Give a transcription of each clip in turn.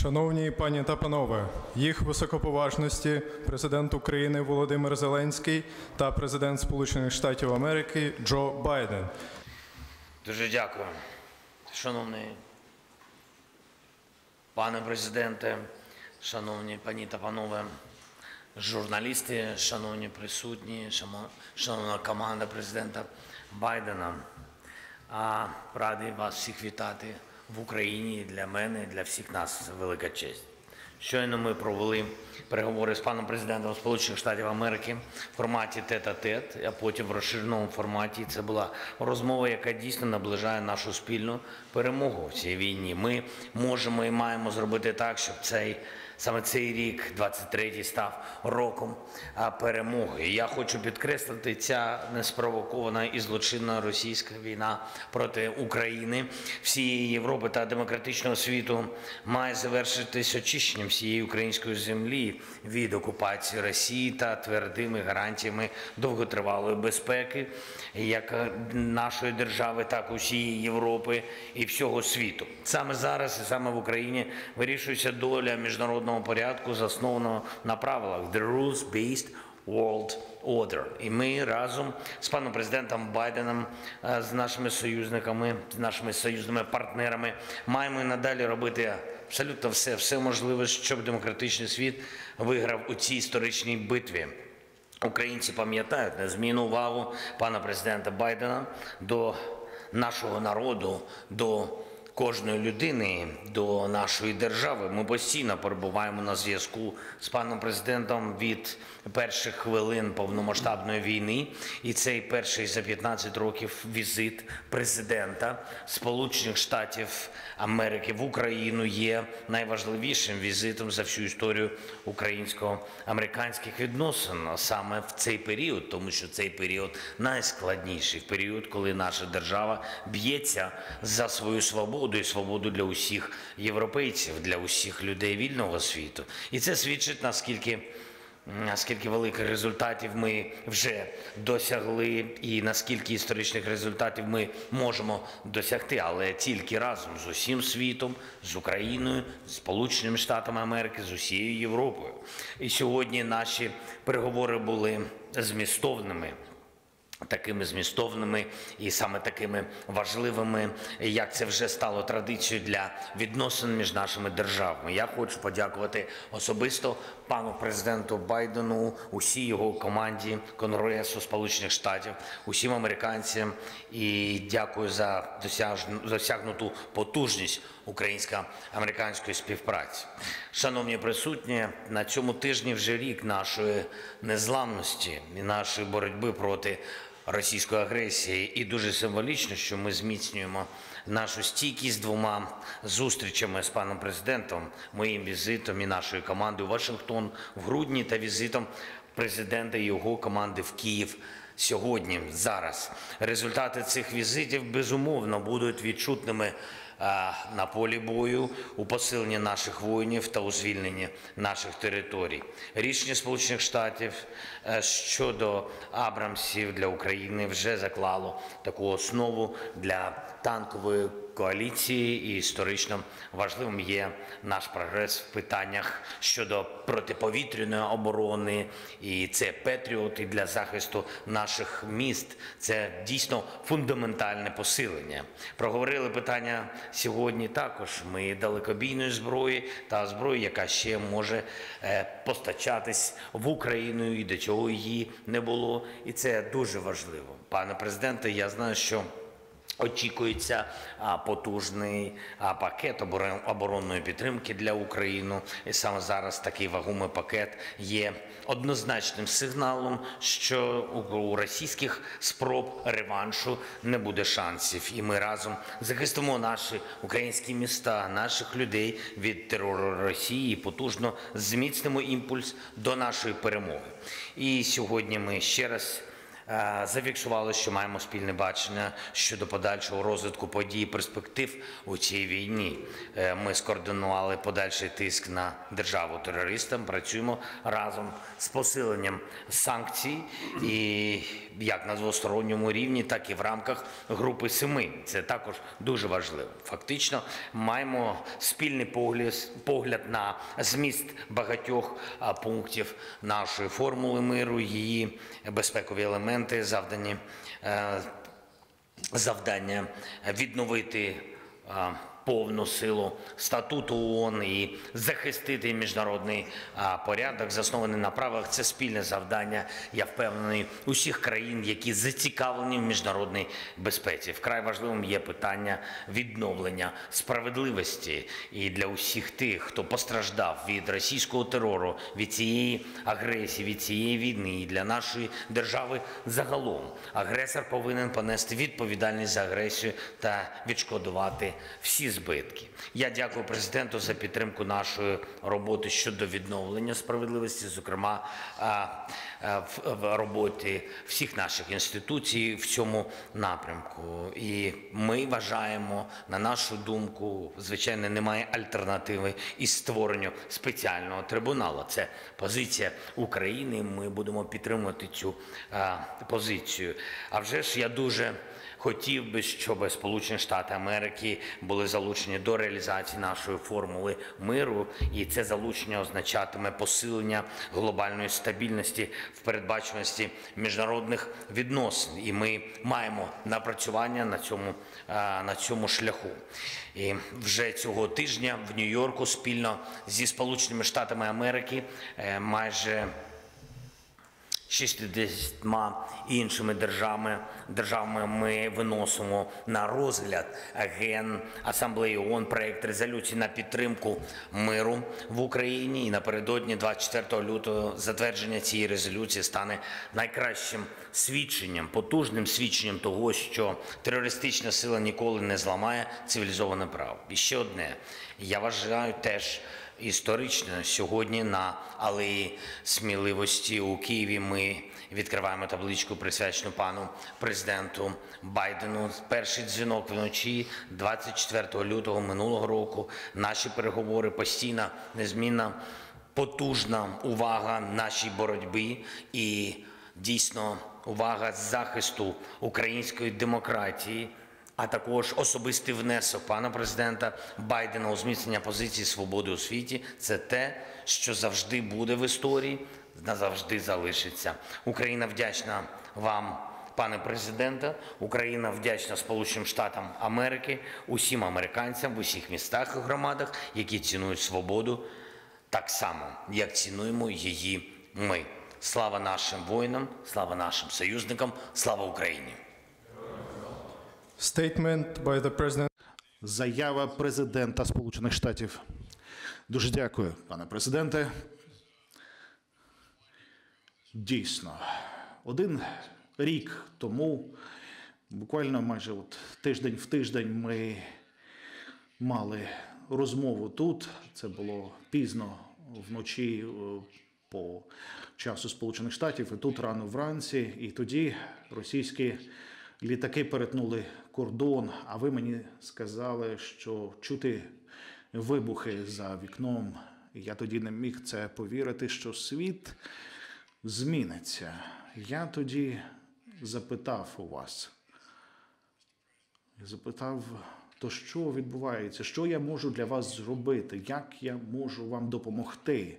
Шановні пані та панове, їх високоповажності президент України Володимир Зеленський та президент Сполучених Штатів Америки Джо Байден. Дуже дякую. Шановний пане президенте, шановні пані та панове журналісти, шановні присутні, шановна команда президента Байдена. Радий вас всіх вітати в Україні. Для мене, для всіх нас велика честь. Щойно ми провели переговори з паном президентом Сполучених Штатів Америки в форматі тет-а-тет, а потім в розширеному форматі. Це була розмова, яка дійсно наближає нашу спільну перемогу в цій війні. Ми можемо і маємо зробити так, щоб саме цей рік, 23-й, став роком перемоги. І я хочу підкреслити, ця неспровокована і злочинна російська війна проти України, всієї Європи та демократичного світу має завершитись очищенням всієї української землі від окупації Росії та твердими гарантіями довготривалої безпеки як нашої держави, так і усієї Європи і всього світу. Саме зараз і саме в Україні вирішується доля міжнародного порядку, заснованого на правилах The Rules-Based World Order. І ми разом з паном президентом Байденом, з нашими союзниками, з нашими союзними партнерами маємо і надалі робити абсолютно все можливе, щоб демократичний світ виграв у цій історичній битві. Українці пам'ятають незмінну увагу пана президента Байдена до нашого народу, до кожної людини, до нашої держави. Ми постійно перебуваємо на зв'язку з паном президентом від перших хвилин повномасштабної війни. І цей перший за 15 років візит президента Сполучених Штатів Америки в Україну є найважливішим візитом за всю історію українсько-американських відносин. Саме в цей період, тому що цей період найскладніший період, коли наша держава б'ється за свою свободу і свободу для усіх європейців, для усіх людей вільного світу. І це свідчить, наскільки великих результатів ми вже досягли і наскільки історичних результатів ми можемо досягти, але тільки разом з усім світом, з Україною, з Сполученими Штатами Америки, з усією Європою. І сьогодні наші переговори були змістовними. Такими змістовними і саме такими важливими, як це вже стало традицією для відносин між нашими державами. Я хочу подякувати особисто пану президенту Байдену, усій його команді Конгресу Сполучених Штатів, усім американцям і дякую за досягнуту потужність українсько-американської співпраці. Шановні присутні, на цьому тижні вже рік нашої незламності і нашої боротьби проти російської агресії. І дуже символічно, що ми зміцнюємо нашу стійкість двома зустрічами з паном президентом, моїм візитом і нашою командою в Вашингтон в грудні та візитом президента і його команди в Київ сьогодні, зараз. Результати цих візитів, безумовно, будуть відчутними на полі бою, у посиленні наших воїнів та у звільненні наших територій. Рішення Сполучених Штатів щодо Абрамсів для України вже заклало таку основу для танкової коаліції, і історично важливим є наш прогрес в питаннях щодо протиповітряної оборони, і це Петріот, для захисту наших міст. Це дійсно фундаментальне посилення. Проговорили питання сьогодні також ми далекобійної зброї та зброї, яка ще може постачатись в Україну, і до цього її не було. І це дуже важливо. Пане президенте, я знаю, що очікується потужний пакет оборонної підтримки для України. І саме зараз такий вагомий пакет є однозначним сигналом, що у російських спроб реваншу не буде шансів. І ми разом захистимо наші українські міста, наших людей від терору Росії і потужно зміцнимо імпульс до нашої перемоги. І сьогодні ми ще раз зафіксували, що маємо спільне бачення щодо подальшого розвитку подій і перспектив у цій війні. Ми скоординували подальший тиск на державу-терористам, працюємо разом з посиленням санкцій і як на двосторонньому рівні, так і в рамках Групи Семи. Це також дуже важливо. Фактично маємо спільний погляд на зміст багатьох пунктів нашої формули миру, її безпекові елементи, завдання відновити повну силу статуту ООН і захистити міжнародний порядок, заснований на правилах. Це спільне завдання, я впевнений, усіх країн, які зацікавлені в міжнародній безпеці. Вкрай важливим є питання відновлення справедливості і для усіх тих, хто постраждав від російського терору, від цієї агресії, від цієї війни, і для нашої держави загалом. Агресор повинен понести відповідальність за агресію та відшкодувати всі збитки. Я дякую президенту за підтримку нашої роботи щодо відновлення справедливості, зокрема в роботі всіх наших інституцій в цьому напрямку. І ми вважаємо, на нашу думку, звичайно, немає альтернативи із створенню спеціального трибуналу. Це позиція України, ми будемо підтримувати цю позицію. А вже ж я дуже хотів би, щоб Сполучені Штати Америки були залучені до реалізації нашої формули миру, і це залучення означатиме посилення глобальної стабільності в передбачуваності міжнародних відносин. І ми маємо напрацювання на цьому шляху. І вже цього тижня в Нью-Йорку спільно зі Сполученими Штатами Америки майже 60 іншими державами ми виносимо на розгляд Генасамблеї ООН проект резолюції на підтримку миру в Україні. І напередодні 24 лютого затвердження цієї резолюції стане найкращим свідченням, потужним свідченням того, що терористична сила ніколи не зламає цивілізоване право. І ще одне. Я вважаю теж історично, сьогодні на Алеї Сміливості у Києві ми відкриваємо табличку, присвячену пану президенту Байдену. Перший дзвінок вночі 24 лютого минулого року. Наші переговори постійна, незмінна, потужна увага нашій боротьбі і дійсно увага захисту української демократії, а також особистий внесок пана президента Байдена у зміцнення позиції свободи у світі – це те, що завжди буде в історії, назавжди залишиться. Україна вдячна вам, пане президенте, Україна вдячна Сполученим Штатам Америки, усім американцям в усіх містах і громадах, які цінують свободу так само, як цінуємо її ми. Слава нашим воїнам, слава нашим союзникам, слава Україні! Statement by the President. Заява президента Сполучених Штатів. Дуже дякую, пане президенте. Дійсно, 1 рік тому, буквально майже тиждень в тиждень, ми мали розмову тут. Це було пізно вночі по часу Сполучених Штатів, і тут рано вранці. І тоді російські літаки перетнули кордон, а ви мені сказали, що чути вибухи за вікном. Я тоді не міг це повірити, що світ зміниться. Я тоді запитав у вас, то що відбувається, що я можу для вас зробити, як я можу вам допомогти.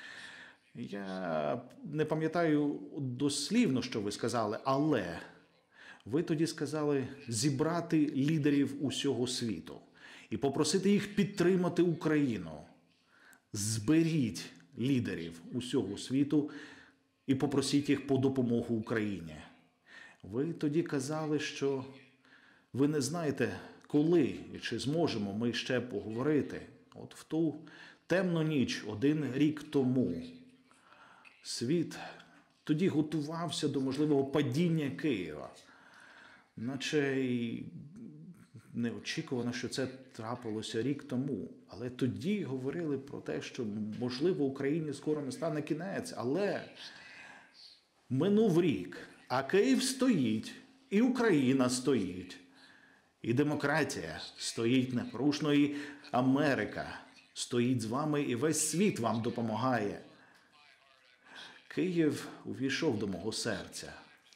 Я не пам'ятаю дослівно, що ви сказали, але ви тоді сказали зібрати лідерів усього світу і попросити їх підтримати Україну. Зберіть лідерів усього світу і попросіть їх по допомогу Україні. Ви тоді казали, що ви не знаєте, коли і чи зможемо ми ще поговорити. От в ту темну ніч, 1 рік тому, світ тоді готувався до можливого падіння Києва. Наче й неочікувано, що це трапилося рік тому. Але тоді говорили про те, що, можливо, Україні скоро не стане кінець. Але минув рік. А Київ стоїть, і Україна стоїть, і демократія стоїть непорушно, і Америка стоїть з вами, і весь світ вам допомагає. Київ увійшов до мого серця.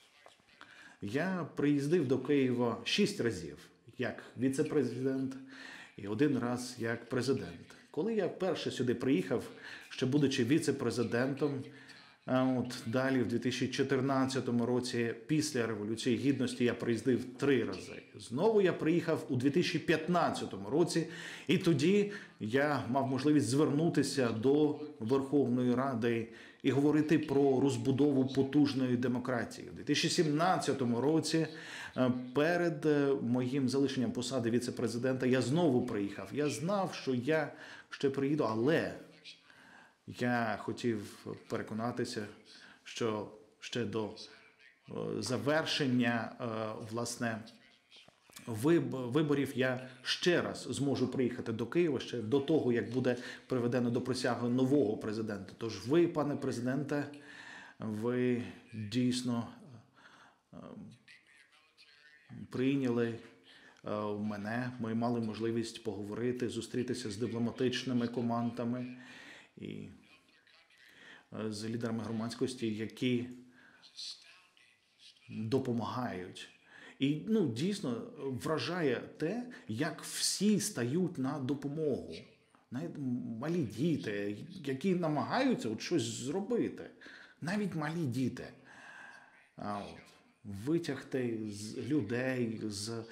Я приїздив до Києва 6 разів як віце-президент і 1 раз як президент. Коли я вперше сюди приїхав, ще будучи віце-президентом, далі в 2014 році, після Революції Гідності, я приїздив 3 рази. Знову я приїхав у 2015 році, і тоді я мав можливість звернутися до Верховної Ради і говорити про розбудову потужної демократії. У 2017 році, перед моїм залишенням посади віце-президента, я знову приїхав. Я знав, що я ще приїду, але я хотів переконатися, що ще до завершення, власне, виборів я ще раз зможу приїхати до Києва, ще до того, як буде приведено до присяги нового президента. Тож ви, пане президенте, ви дійсно прийняли мене, ми мали можливість поговорити, зустрітися з дипломатичними командами і з лідерами громадськості, які допомагають. І дійсно вражає те, як всі стають на допомогу. Навіть малі діти, які намагаються щось зробити. Навіть малі діти. Витягти з людей, з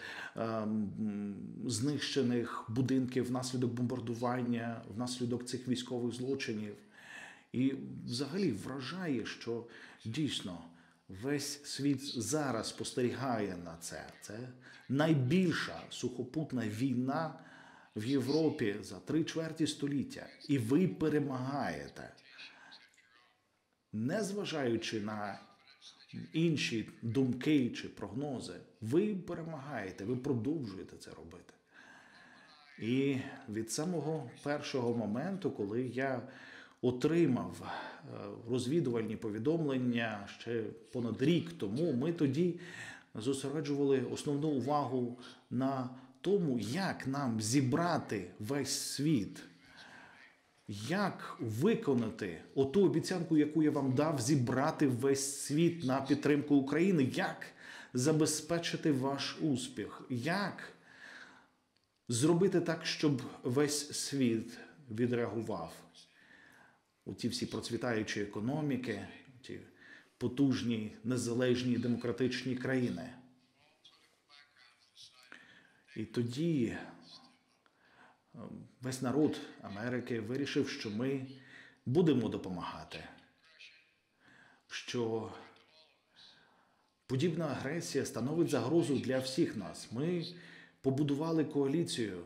знищених будинків внаслідок бомбардування, внаслідок цих військових злочинів. І взагалі вражає, що дійсно весь світ зараз спостерігає на це. Це найбільша сухопутна війна в Європі за 3/4 століття. І ви перемагаєте. Незважаючи на інші думки чи прогнози, ви перемагаєте, ви продовжуєте це робити. І від самого першого моменту, коли я отримав розвідувальні повідомлення ще понад рік тому, ми тоді зосереджували основну увагу на тому, як нам зібрати весь світ, як виконати оту обіцянку, яку я вам дав, зібрати весь світ на підтримку України, як забезпечити ваш успіх, як зробити так, щоб весь світ відреагував. Ті всі процвітаючі економіки, ті потужні, незалежні, демократичні країни. І тоді весь народ Америки вирішив, що ми будемо допомагати, що подібна агресія становить загрозу для всіх нас. Ми побудували коаліцію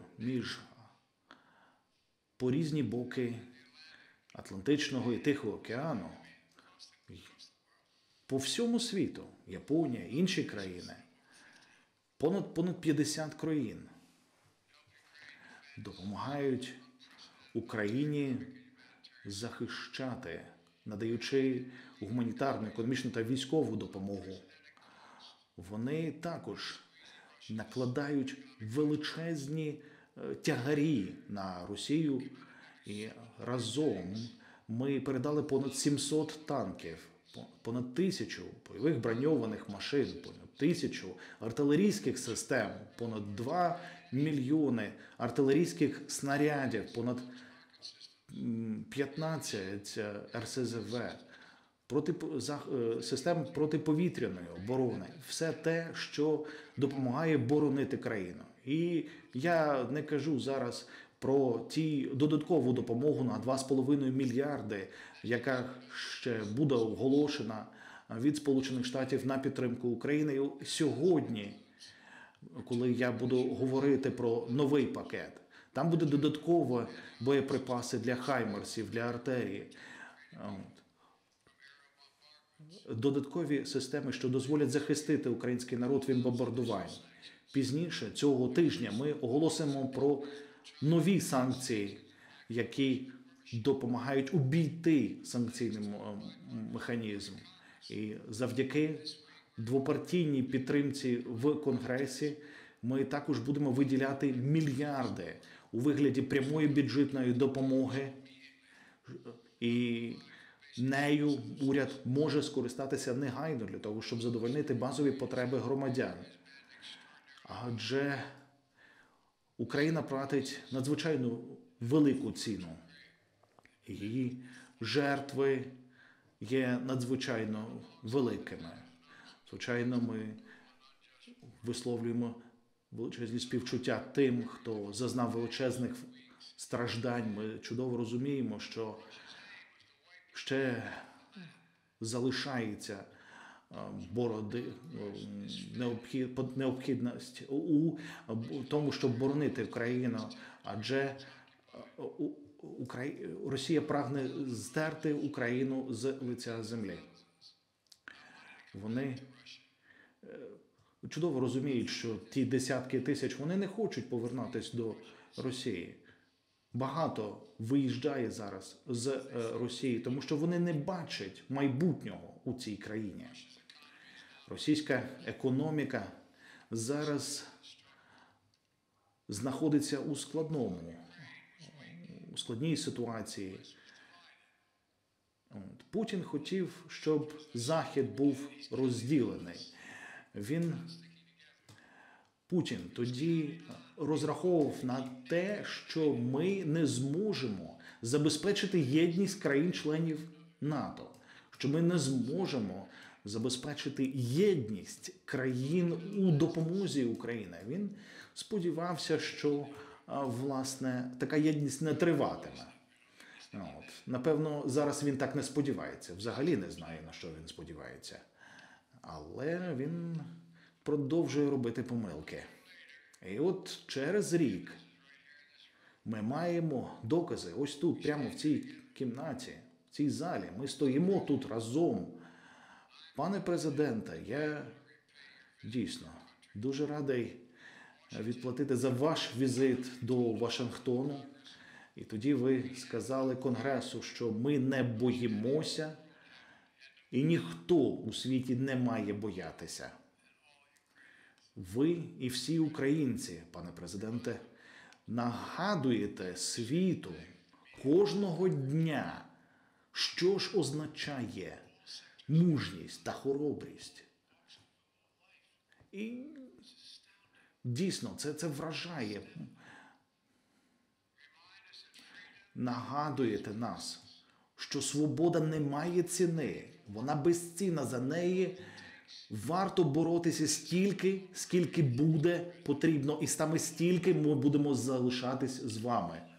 по різні боки Атлантичного і Тихого океану, по всьому світу, Японія, інші країни, понад 50 країн допомагають Україні захищати, надаючи гуманітарну, економічну та військову допомогу. Вони також накладають величезні тягарі на Росію, і разом ми передали понад 700 танків, понад 1000 бойових броньованих машин, понад 1000 артилерійських систем, понад 2 мільйони артилерійських снарядів, понад 15 РСЗВ, систем протиповітряної оборони. Все те, що допомагає боронити країну. І я не кажу зараз про додаткову допомогу на 2,5 мільярди, яка ще буде оголошена від Сполучених Штатів на підтримку України. І сьогодні, коли я буду говорити про новий пакет, там буде додаткові боєприпаси для хаймерсів, для артилерії. Додаткові системи, що дозволять захистити український народ від бомбардувань. Пізніше цього тижня ми оголосимо про нові санкції, які допомагають обійти санкційний механізм. І завдяки двопартійній підтримці в Конгресі ми також будемо виділяти мільярди у вигляді прямої бюджетної допомоги. І нею уряд може скористатися негайно для того, щоб задовольнити базові потреби громадян. Адже Україна платить надзвичайно велику ціну. Її жертви є надзвичайно великими. Звичайно, ми висловлюємо величезні співчуття тим, хто зазнав величезних страждань. Ми чудово розуміємо, що ще залишається необхідність у тому, щоб боронити Україну, адже Росія прагне здерти Україну з лиця землі. Вони чудово розуміють, що ті десятки тисяч, вони не хочуть повернутися до Росії. Багато виїжджає зараз з Росії, тому що вони не бачать майбутнього у цій країні. Російська економіка зараз знаходиться у складній ситуації. Путін хотів, щоб Захід був розділений. Путін тоді розраховував на те, що ми не зможемо забезпечити єдність країн-членів НАТО, що ми не зможемо забезпечити єдність країн у допомозі Україні. Він сподівався, що, власне, така єдність не триватиме. Напевно, зараз він так не сподівається. Взагалі не знає, на що він сподівається. Але він продовжує робити помилки. І от через рік ми маємо докази ось тут, прямо в цій кімнаті, в цій залі. Ми стоїмо тут разом. Пане президенте, я дійсно дуже радий відплатити за ваш візит до Вашингтону. І тоді ви сказали Конгресу, що ми не боїмося, і ніхто у світі не має боятися. Ви і всі українці, пане президенте, нагадуєте світу кожного дня, що ж означає мужність та хоробрість. І дійсно, це вражає. Нагадуєте нас, що свобода не має ціни, вона безцінна, за неї варто боротися стільки, скільки буде потрібно, і саме стільки ми будемо залишатись з вами.